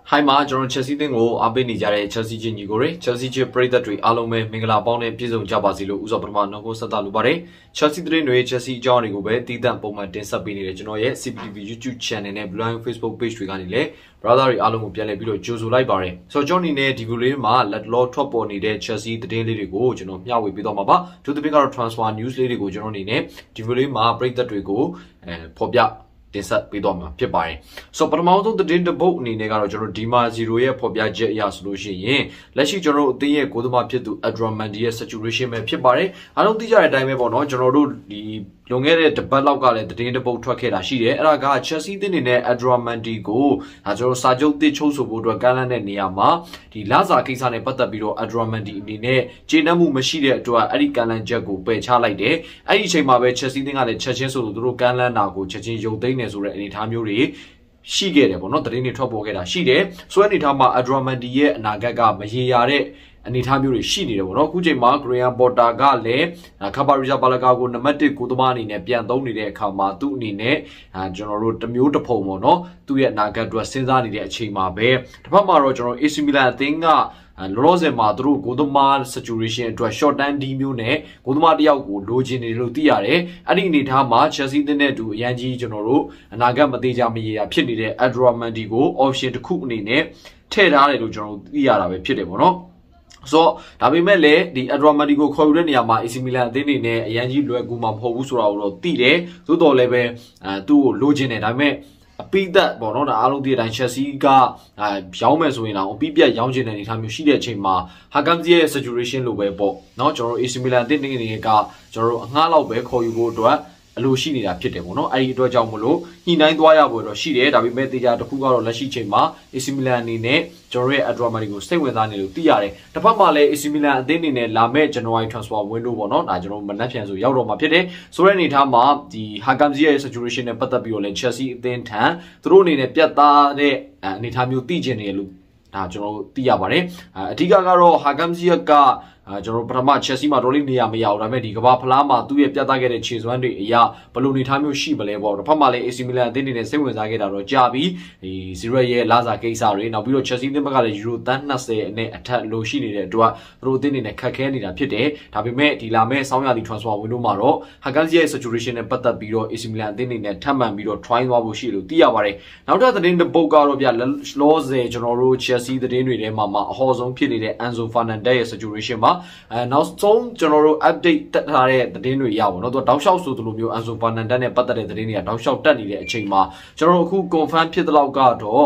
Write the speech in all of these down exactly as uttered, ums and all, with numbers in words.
Hi မှာကျွန်တော် Chelsea တင်းကိုအားပေးနေကြတဲ့ Chelsea ချင်းညီကိုတွေ Chelsea ချင်းပရိသတ်တွေအားလုံးပဲမင်္ဂလာပေါင်းနဲ့ပြည့်စုံကြပါစေလို့ဥစွာပထမနှုတ်ခွန်းဆက်သလိုပါတယ် Chelsea တင်းတွေ Chelsea အကြောင်းတွေကိုပဲတည်တံ့ပုံမှန်တင်ဆက်ပေးနေတဲ့ကျွန်တော်ရဲ့ C B T V YouTube Channel နဲ့ Blue Line Facebook Page တွေကနေလည်း brother တွေအားလုံးကိုပြန်လည်ပြီးတော့ကြိုဆိုလိုက်ပါတယ်ဆိုတော့ကျွန်တော်အနေနဲ့ဒီဗီဒီယိုလေးမှာလက်လောထွက်ပေါ်နေတဲ့ Chelsea တင်းလေးတွေကိုကျွန်တော်မျှဝေပေးတော့မှာပါသူတစ်ပြကတော့ transfer news လေးတွေကိုကျွန်တော်အနေနဲ့ဒီဗီဒီယိုလေးမှာပရိသတ်တွေကိုအဲဖော်ပြတင်ဆက်ပေးတော့မှာဖြစ်ပါတယ်။ဆိုပထမဆုံးသတင်းတစ်ပုဒ်အနေနဲ့ကတော့ကျွန်တော်ဒီမာဇီရိုရဲ့ဖော်ပြချက်အရဆိုလို့ရှိရင်လက်ရှိကျွန်တော်တို့အသင်းရဲ့ကိုယ်သမားဖြစ်သူ Adramandi ရဲ့ situation ပဲဖြစ်ပါတယ်။အားလုံးသိကြတဲ့အတိုင်းပဲပေါ့နော်ကျွန်တော်တို့ဒီလွန်ခဲ့တဲ့တပတ်လောက်ကလည်းသတင်းတစ်ပုဒ်ထွက်ခဲ့တာရှိတယ်။အဲ့ဒါက Chelsea အသင်းနေနဲ့ Adramandi ကိုဒါကျွန်တော်စာချုပ်တစ်ချုပ်ဆိုဖို့အတွက်ကမ်းလှမ်းတဲ့နေရာမှာဒီလစာကိစ္စနဲ့ပတ်သက်ပြီးတော့ Adramandi အနေနဲ့ကျေနပ်မှုမရှိတဲ့အတွက်အဲ့ဒီကမ်းလှမ်းချက်ကိုပယ်ချလိုက်တယ်။အဲ့ဒီအချိန်မှာပဲ Chelsea အသင်းကလည်းချက်ချင်းဆိုလို့သူတို့ကမ်းလှမ်းတာကိုချက်ချင်းယုံသိမ်းနေဆိုတဲ့အနေအထားမျိုးတွေရှိခဲ့တယ်ပေါ့နော်သတင်းတွေထွက်ပေါ်ခဲ့တာရှိတယ်ဆိုတဲ့အနေအထားမှာ Adramandi ရဲ့အနာဂတ်ကမရေရာတဲ့အနေအထားမျိုးတွေရှိနေတယ်ပေါ့နော်အခုချိန်မှာ Graham Potter ကလည်းခပ်ပါရီဇာပါလကာကိုနံပါတ်တစ်ကိုသမားအနေနဲ့ပြန်သုံးနေတဲ့အခါမှာသူ့အနေနဲ့ကျွန်တော်တို့တမျိုးတစ်ဖုံပေါ့နော်သူ့ရဲ့အနာဂတ်အတွက်စဉ်းစားနေတဲ့အချိန်မှာပဲတစ်ဖက်မှာတော့ကျွန်တော် A C Milan အသင်းကလောလောဆယ်မှာသူတို့ကိုသမား situation အတွက် short term deal မျိုးနဲ့ကိုသမားတယောက်ကိုလိုချင်နေလို့သိရတယ်အဲ့ဒီအနေအထားမှာ Chelsea အသင်းနဲ့အတူအရန်ကြီးကျွန်တော်တို့အနာဂတ်မသေးကြမရေရာဖြစ်နေတဲ့ Adramandi ကို option တစ်ခုအနေနဲ့ထည့်ထားတယ်လို့ကျွန်တော်တို့သိရတာပဲဖြစ်တယ်ပေါ့နော်ဆိုတော့ဒါပေမဲ့လည်းဒီ Adramandi ကိုခေါ်ယူတဲ့နေရာမှာ A C Milan အသင်းနေနဲ့အရန်ကြီးလွယ်ကူမှာမဟုတ်ဘူးဆိုတာကိုတော့သိတယ်သို့တော်လည်းပဲအဲသူ့ကိုလိုချင်တယ်ဒါပေမဲ့အပိသက်ပေါ့နော်ဒါအားလုံးဒီအတိုင်း Chelsea ကရောင်းမယ်ဆိုရင်တော့အပိပြတ်ရောင်းချင်တဲ့အနေအထားမျိုးရှိတဲ့အချိန်မှာ Hakamzi ရဲ့ situation လိုပဲပေါ့နော်ကျွန်တော်တို့ A C Milan အသင်းနေကကျွန်တော်တို့အငှားလောက်ပဲခေါ်ယူဖို့အတွက်အလိုရှိနေတာဖြစ်တယ်ပေါ့နော်အဲ့ဒီအတွက်ကြောင့်မလို့ညှိနှိုင်းသွားရဖို့တော့ရှိတယ်ဒါပေမဲ့တေချာတစ်ခုကတော့လက်ရှိချိန်မှာ A C Milan အနေနဲ့ကျွန်တော်ရဲ့ Adramandi ကိုစိတ်ဝင်စားနေလို့သိရတယ်တစ်ဖက်မှာလည်း A C Milan အသင်းအနေနဲ့လာမဲ့ January transfer window ပေါ့နော်ဒါကျွန်တော်မနှက်ပြန်ဆိုရောက်တော့မှာဖြစ်တယ်ဆိုတဲ့အနေထားမှာဒီ Hakamzi ရဲ့ situation နဲ့ပတ်သက်ပြီးတော့လည်း Chelsea အသင်းထံသူတို့အနေနဲ့ပြတ်သားတဲ့အနေထားမျိုးသိကျင်နေလို့ဒါကျွန်တော်သိရပါတယ်အဓိကကတော့ Hakamzi ကအဲကျွန်တော်ပထမ Chelsea မှာတော်လေးနေရမရအောင်ဒါပေမဲ့ဒီကမ္ဘာဖလားမှာသူ့ရဲ့ပြသခဲ့တဲ့ခြေစွမ်းတွေအရာဘယ်လိုနေထားမျိုးရှိမလဲပေါ့တစ်ဖက်မှာလည်း A C Milan အသင်းနေနဲ့စိတ်ဝင်စားခဲ့တာတော့ကြာပြီဒီ Zero ရဲ့လာစာကိစ္စတွေနောက်ပြီးတော့ Chelsea အသင်းဘက်ကလည်း Euro သန်းနှစ်ဆယ်နဲ့အထက်လိုရှိနေတဲ့အတွက်သူတို့အသင်းနေနဲ့ခက်ခဲနေတာဖြစ်တယ်ဒါပေမဲ့ဒီလာမဲ့ဆောင်းရာသီ transfer window မှာတော့ Hakamzi ရဲ့ situation နဲ့ပတ်သက်ပြီးတော့ A C Milan အသင်းနေနဲ့ထပ်မံပြီးတော့ try သွားဖို့ရှိလို့သိရပါတယ်နောက်ထပ်သတင်းတစ်ပုဒ်ကတော့ဗျလောဆယ်ကျွန်တော်တို့ Chelsea သတင်းတွေထဲမှာမှာအဟော်ဆုံးဖြစ်နေတဲ့ Enzo Fernandez ရဲ့ situation မှာအဲနောက်ဆုံးကျွန်တော်တို့ update တက်ထားတဲ့သတင်းတွေရပါတော့သူတောက်လျှောက်ဆိုသလိုမျိုး Enzo Fernandez နဲ့ပတ်သက်တဲ့သတင်းတွေကတောက်လျှောက်တက်နေတဲ့အချိန်မှာကျွန်တော်တို့အခု confirm ဖြစ်တဲ့လောက်ကတော့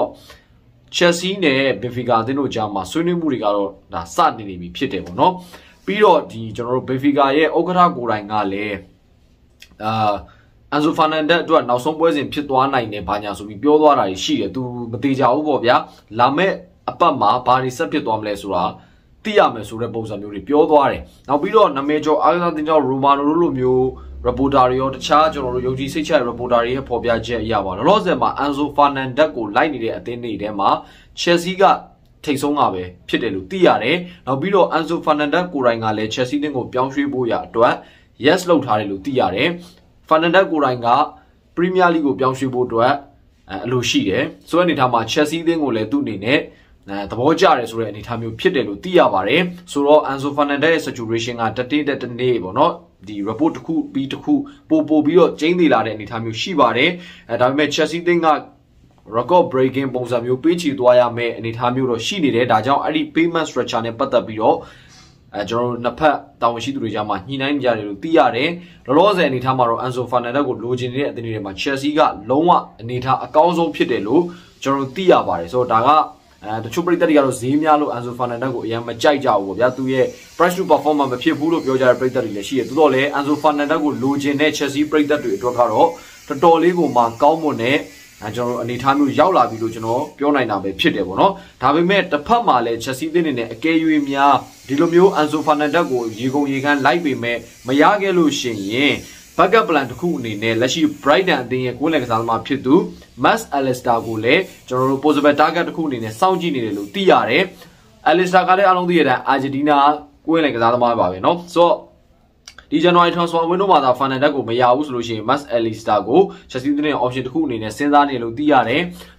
Chelsea နဲ့ Benfica အသင်းတို့ကြားမှာဆွေးနွေးမှုတွေကတော့ဒါစနေနေပြီဖြစ်တယ်ပေါ့နော်ပြီးတော့ဒီကျွန်တော်တို့ Benfica ရဲ့ဥက္ကဋ္ဌကိုယ်တိုင်ကလည်းအာ Enzo Fernandez အတွက်နောက်ဆုံးပွဲစဉ်ဖြစ်သွားနိုင်တယ်ဘာညာဆိုပြီးပြောသွားတာရှိတယ်သူမသေးကြဘူးပေါ့ဗျာလာမဲ့အပတ်မှာဘာတွေဆက်ဖြစ်သွားမလဲဆိုတာသိရမယ်ဆိုတဲ့ပုံစံမျိုးတွေပြောသွားတယ်နောက်ပြီးတော့နာမည်ကျော်အားကစားသင်းကျော် Romano တို့လိုမျိုး reporter တွေရောတခြားကျွန်တော်တို့ယုံကြည်စိတ်ချ reporter တွေရဲ့ဖော်ပြချက်အရပါတော့လောလောဆယ်မှာ Enzo Fernandez ကိုလိုက်နေတဲ့အသင်းတွေထဲမှာ Chelsea ကထိတ်ဆုံးကပဲဖြစ်တယ်လို့သိရတယ်နောက်ပြီးတော့ Enzo Fernandez ကိုယ်တိုင်ကလည်း Chelsea တင်းကိုပြောင်းရွှေ့ဖို့ရအတွက် yes လုပ်ထားတယ်လို့သိရတယ် Fernandez ကိုယ်တိုင်က Premier League ကိုပြောင်းရွှေ့ဖို့အတွက်အလိုရှိတယ်ဆိုတဲ့အနေထားမှာ Chelsea တင်းကိုလည်းသူ့အနေနဲ့သဘောကျတယ်ဆိုတဲ့အနေအထားမျိုးဖြစ်တယ်လို့သိရပါတယ်ဆိုတော့ Enzo Fernandez ရဲ့ situation ကတတိတက်တနေ့ပေါ့နော်ဒီ report တစ်ခုပြီးတစ်ခုပို့ပို့ပြီးတော့ကျင်းသေးလာတဲ့အနေအထားမျိုးရှိပါတယ်အဲဒါပေမဲ့ Chelsea တင်းက record breaking ပုံစံမျိုးပေးချီသွားရမယ့်အနေအထားမျိုးတော့ရှိနေတယ်ဒါကြောင့်အဲ့ဒီ payment structure နဲ့ပတ်သက်ပြီးတော့အဲကျွန်တော်တို့နှစ်ဖက်တာဝန်ရှိသူတွေကြားမှာညှိနှိုင်းကြတယ်လို့သိရတယ်လောလောဆယ်အနေအထားမှာတော့ Enzo Fernandez ကိုလိုချင်နေတဲ့အသင်းတွေမှာ Chelsea ကလုံးဝအနေအထားအကောင်းဆုံးဖြစ်တယ်လို့ကျွန်တော်တို့သိရပါတယ်ဆိုတော့ဒါကအဲတချို့ပရိသတ်တွေကတော့ဈေးများလို့ Enzo Fernandez ကိုအရင်မကြိုက်ကြဘူးပေါ့ဗျာသူရဲ့ price to performance မဖြစ်ဘူးလို့ပြောကြတဲ့ပရိသတ်တွေလည်းရှိတယ်တိုးတော့လည်း Enzo Fernandez ကိုလိုချင်တဲ့ Chelsea ပရိသတ်တွေအတွက်ကတော့တော်တော်လေးကိုမှကောင်းမွန်တဲ့အဲကျွန်တော်တို့အနေထားမျိုးရောက်လာပြီလို့ကျွန်တော်ပြောနိုင်တာပဲဖြစ်တယ်ပေါ့နော်ဒါပေမဲ့တစ်ဖက်မှာလည်း Chelsea အသင်းနေနဲ့အကယ်၍များဒီလိုမျိုး Enzo Fernandez ကိုရေကုန်ရေခမ်းလိုက်ပေမဲ့မရခဲ့လို့ရှိရင် backup plan တစ်ခုအနေနဲ့လက်ရှိ Brighton အသင်းရဲ့ကိုယ်လက်ကစားသမားဖြစ်သူ Max Allister ကိုလည်းကျွန်တော်တို့ possible target တစ်ခုအနေနဲ့စောင့်ကြည့်နေတယ်လို့သိရတယ် Allister ကလည်းအားလုံးသိရတဲ့ Argentina ကိုယ်လက်ကစားသမားပါပဲเนาะဆိုတော့ဒီ January transfer window မှာသာ Fernandez ကိုမရဘူးဆိုလို့ရှိရင် Max Allister ကို Chelsea အသင်းရဲ့ option တစ်ခုအနေနဲ့စဉ်းစားနေလို့သိရတယ်ဆိုတော့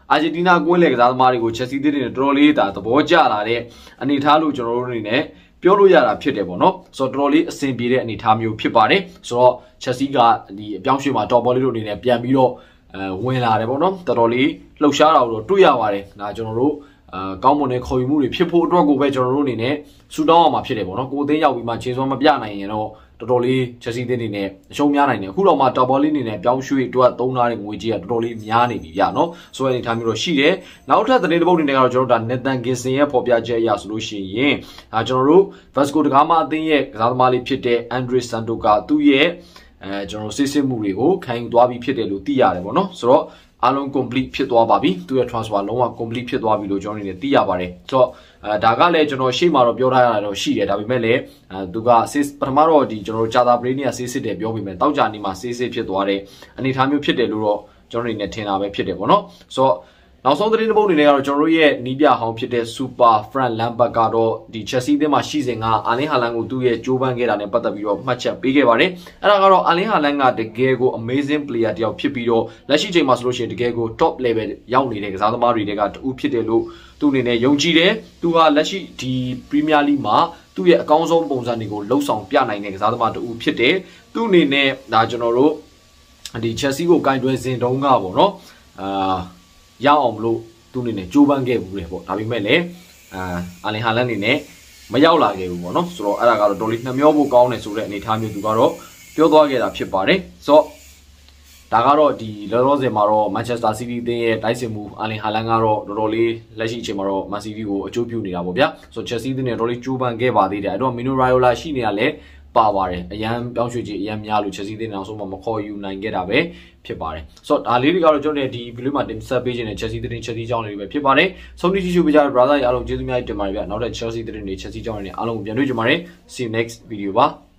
အာဂျင်တီးနားကွင်းလေကစားသမားတွေကိုချက်စီသစ်တွေနဲ့တော်တော်လေးဒါသဘောကျလာတဲ့အနေအထားလို့ကျွန်တော်တို့အနေနဲ့ပြောလို့ရတာဖြစ်တယ်ပေါ့နော်ဆိုတော့တော်တော်လေးအဆင်ပြေတဲ့အနေအထားမျိုးဖြစ်ပါတယ်ဆိုတော့ချက်စီကဒီအပြောင်းရွှေ့မှာတော်ပေါ်လေးတို့အနေနဲ့ပြန်ပြီးတော့အဲဝင်လာတယ်ပေါ့နော်တော်တော်လေးလှုပ်ရှားတာတော့တွေ့ရပါတယ်ဒါကျွန်တော်တို့အာကောင်းမွန်တဲ့ခေါ်ယူမှုတွေဖြစ်ဖို့အတွက်ကိုပဲကျွန်တော်တို့အနေနဲ့ဆူတောင်းအောင်မှာဖြစ်တယ်ပေါ့နော်ကိုအသိရောက်ပြီးမှခြေစွမ်းမပြနိုင်ရင်တော့တော်တော်လေးချက်စီသစ်တွေနဲ့အရှုံးများနိုင်တယ်အခုတော့မှတော်ပေါ်လေးအနေနဲ့ပြောင်းရွှေ့အတွက်သုံးထားတဲ့ငွေကြေးကတော်တော်လေးများနေပြီဗျာနော်ဆိုတဲ့အနေအထားမျိုးတော့ရှိတယ်နောက်ထပ်သတင်းတစ်ပုဒ်တွေနဲ့ကတော့ကျွန်တော်တို့ဒါနေသန်ဂင်စင်ရဲ့ဖော်ပြချက်အရဆိုလို့ရှိရင်ဒါကျွန်တော်တို့ Vasco da Gama အသင်းရဲ့ကစားသမားလေးဖြစ်တဲ့ Andre Santo ကသူ့ရဲ့အဲကျွန်တော်စစ်စစ်မှုတွေကိုခံယူသွားပြီးဖြစ်တယ်လို့သိရတယ်ပေါ့နော်ဆိုတော့အားလုံး complete ဖြစ်သွားပါပြီသူရဲ့ transfer လုံးဝ complete ဖြစ်သွားပြီလို့ကျွန်တော်အနေနဲ့သိရပါတယ်ဆိုတော့အဲဒါကလည်းကျွန်တော်ရှေ့မှာတော့ပြောထားရတာတော့ရှိတယ်ဒါပေမဲ့လည်းအဲသူကပထမတော့ဒီကျွန်တော်တို့ဂျာတာပလေးနေဆေးစစ်တယ်ပြောပေမဲ့တောက်ကြနေမှာဆေးစစ်ဖြစ်သွားတဲ့အနေအထားမျိုးဖြစ်တယ်လို့တော့ကျွန်တော်အနေနဲ့ထင်တာပဲဖြစ်တယ်ပေါ့နော်ဆိုတော့နောက်ဆုံးသတင်းတစ်ပုဒ်အနေနဲ့ကတော့ကျွန်တော်တို့ရဲ့နီးပြဟောင်းဖြစ်တဲ့ Super Frank Lampard ကတော့ဒီ Chelsea အသင်းမှာရှိစဉ်ကအာလင်းဟာလန်ကိုသူ့ရဲ့ကြိုးပမ်းခဲ့တာနဲ့ပတ်သက်ပြီးတော့မှတ်ချက်ပေးခဲ့ပါတယ်အဲ့ဒါကတော့အာလင်းဟာလန်ကတကယ်ကို amazing player တယောက်ဖြစ်ပြီးတော့လက်ရှိချိန်မှာဆိုလို့ရှိရင်တကယ်ကို top level ရောက်နေတဲ့ကစားသမားတွေကတူဖြစ်တယ်လို့သူအနေနဲ့ယုံကြည်တယ်သူဟာလက်ရှိဒီ Premier League မှာသူ့ရဲ့အကောင်းဆုံးပုံစံတွေကိုလှုပ်ဆောင်ပြနိုင်တဲ့ကစားသမားတူဖြစ်တယ်သူအနေနဲ့ဒါကျွန်တော်တို့ဒီ Chelsea ကိုကင်တွယ်စဉ်တုန်းကပေါ့နော်အာရအောင်မလို့သူအနေနဲ့ကြိုးပမ်းခဲ့ဘူးလေပေါ့ဒါပေမဲ့လည်းအာအာလင်ဟာလန်အနေနဲ့မရောက်လာခဲ့ဘူးပေါ့နော်ဆိုတော့အဲ့ဒါကတော့တော်လေးနှမျောဖို့ကောင်းတယ်ဆိုတဲ့အနေအထားမျိုးသူကတော့ပြောသွားခဲ့တာဖြစ်ပါတယ်ဆိုတော့ဒါကတော့ဒီလောလောဆယ်မှာတော့ Manchester City အသင်းရဲ့တိုက်စစ်မှုအာလင်ဟာလန်ကတော့တော်တော်လေးလက်ရှိအချိန်မှာတော့ Man City ကိုအကျိုးပြုနေတာပေါ့ဗျာဆိုတော့ Chelsea အသင်းနဲ့တော်တော်လေးကြိုးပမ်းခဲ့ပါသေးတယ်အဲ့တော့ Mino Raiola ရှိနေတာလည်းပါပါတယ်အရန်ပြောင်းရွှေ့ခြင်းအရန်များလို့ Chelsea အသင်းနောက်ဆုံးမှမခေါ်ယူနိုင်ခဲ့တာပဲဖြစ်ပါတယ်ဆိုတော့ဒါလေးတွေကတော့ကျွန်တော်ဒီဗီဒီယိုမှာတင်ဆက်ပေးခြင်းနဲ့ Chelsea သတင်း Chelsea ကြောင်းတွေပဲဖြစ်ပါတယ်ဆုံးဖြတ်ကြည့်ရှုပေးကြတဲ့ brother အားလုံးကျေးဇူးများတင်ပါတယ်ဗျာနောက်ထပ် Chelsea သတင်းတွေ Chelsea ကြောင်းတွေနဲ့အားလုံးကိုပြန်တွေ့ကြပါမယ် see you next video ပါ